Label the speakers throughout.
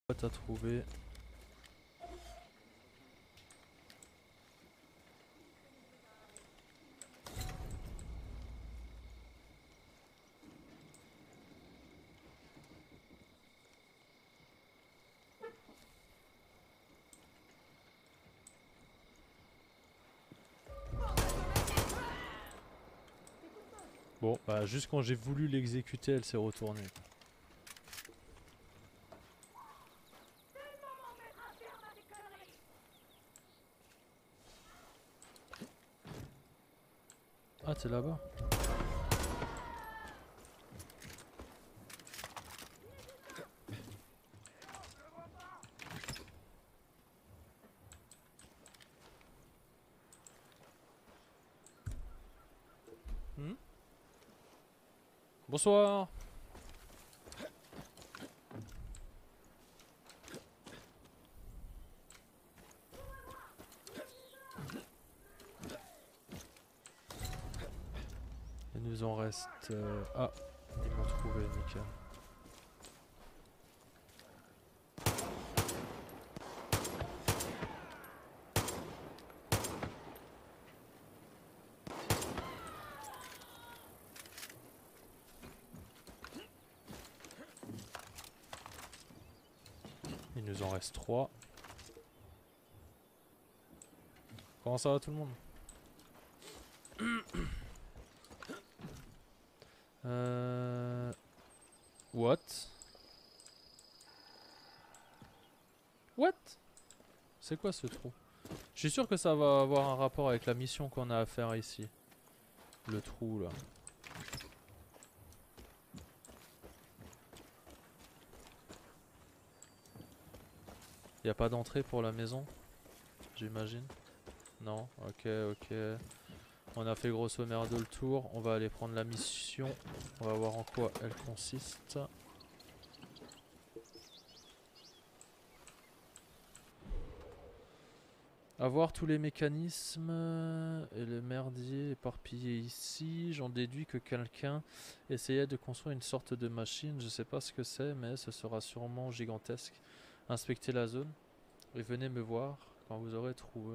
Speaker 1: T'as trouvé. Bon, bah juste quand j'ai voulu l'exécuter, elle s'est retournée. Ah, t'es là-bas? Hmm. Bonsoir. Il nous en reste... Ah, ils m'ont trouvé, nickel. Il nous en reste 3. Comment ça va tout le monde? What? What? C'est quoi ce trou? Je suis sûr que ça va avoir un rapport avec la mission qu'on a à faire ici. Le trou là. Y a pas d'entrée pour la maison? J'imagine. Non? Ok, ok. On a fait grosso merdo le tour. On va aller prendre la mission. On va voir en quoi elle consiste. Avoir tous les mécanismes et le merdier éparpillé ici. J'en déduis que quelqu'un essayait de construire une sorte de machine. Je sais pas ce que c'est, mais ce sera sûrement gigantesque. Inspectez la zone et venez me voir quand vous aurez trouvé.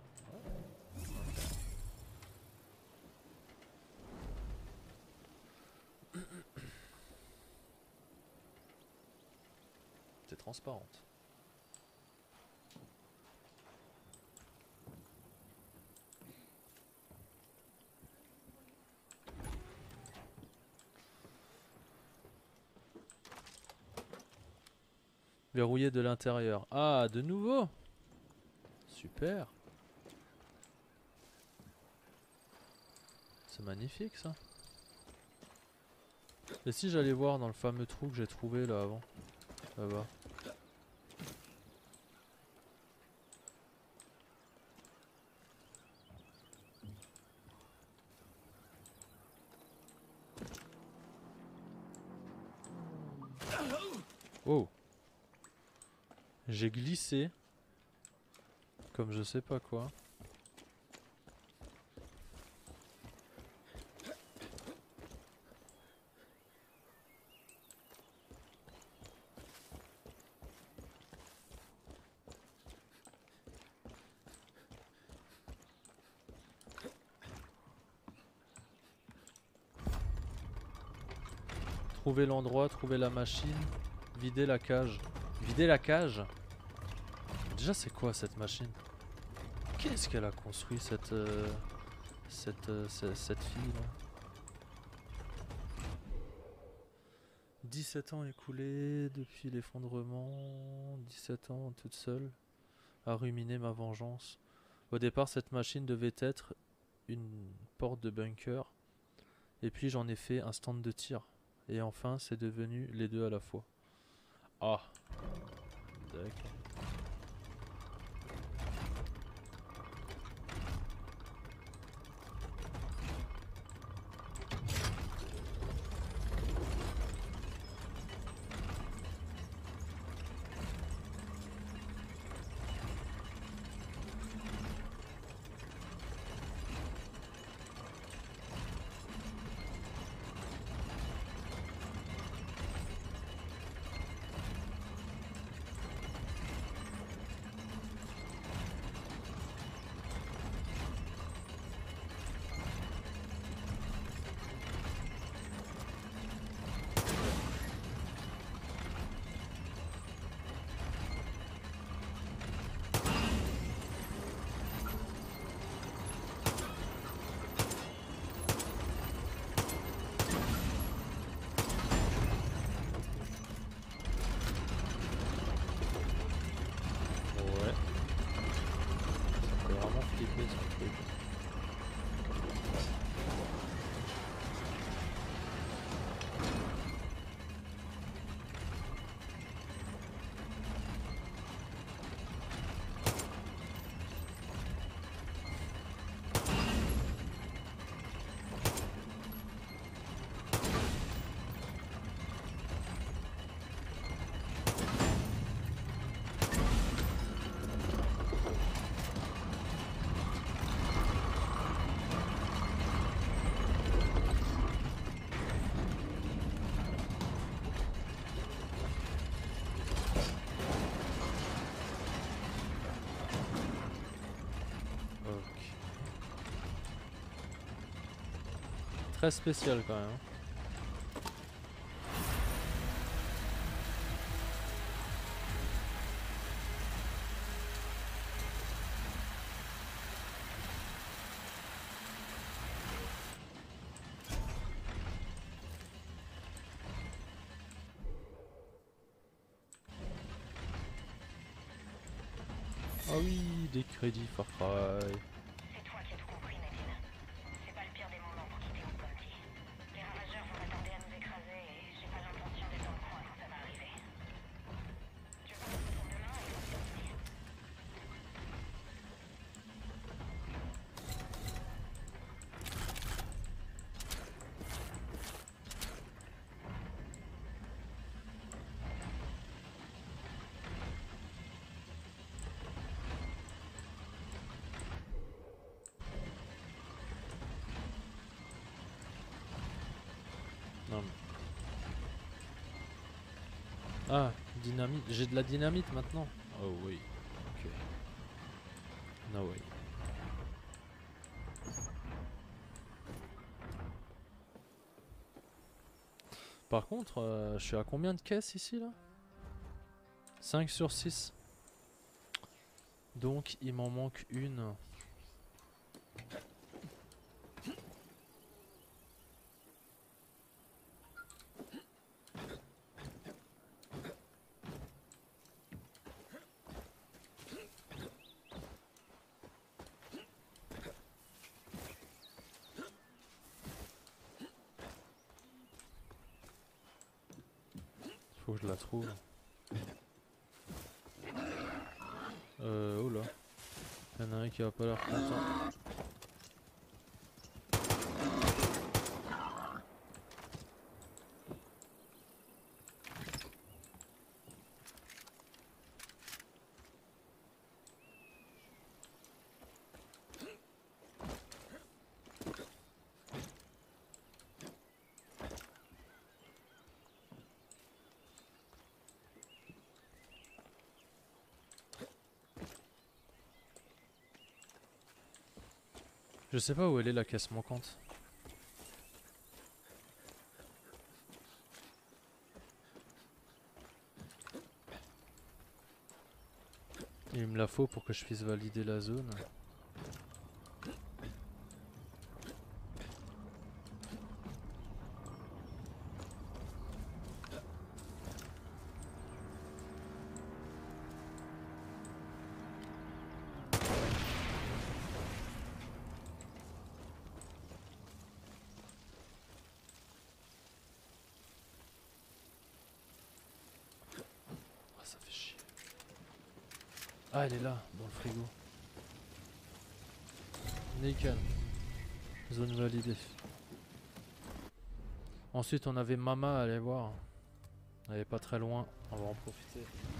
Speaker 1: C'est transparente. Verrouillé de l'intérieur. Ah, de nouveau? Super. C'est magnifique ça. Et si j'allais voir dans le fameux trou que j'ai trouvé là avant? Là-bas. Oh. J'ai glissé. Comme je sais pas quoi. Trouver l'endroit, trouver la machine. Vider la cage. Vider la cage? Déjà c'est quoi cette machine? Qu'est-ce qu'elle a construit cette fille là? 17 ans écoulés depuis l'effondrement, 17 ans toute seule, à ruminer ma vengeance. Au départ, cette machine devait être une porte de bunker, et puis j'en ai fait un stand de tir. Et enfin, c'est devenu les deux à la fois. Ah, d'accord. Très spécial quand même. Ah oui, des crédits Far Cry.
Speaker 2: C'est toi qui as tout compris, Nadine. C'est pas le pire des moments pour quitter Old-Bounty. Les ravageurs vont m'attarder à nous écraser et j'ai pas l'intention d'être dans le coin quand ça va arriver. Tu veux qu'on se retrouve demain et on se dit.
Speaker 1: Non mais... Ah, dynamite. J'ai de la dynamite maintenant. Oh oui. Ok. No way. Par contre, je suis à combien de caisses ici là? 5 sur 6. Donc il m'en manque une. Faut que je la trouve. Oh là. Il y en a un qui va pas l'air content. Je sais pas où elle est la caisse manquante. Il me la faut pour que je puisse valider la zone. Ah, ça fait chier. Ah, elle est là, dans le frigo. Nickel. Zone validée. Ensuite, on avait Mama à aller voir. Elle est pas très loin, on va en profiter.